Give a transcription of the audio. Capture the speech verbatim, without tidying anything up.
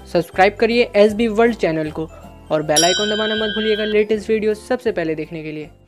Subscribe करिए S B world channel को और बेल आइकन दबाना मत भूलिएगा लेटेस्ट वीडियो सबसे पहले देखने के लिए।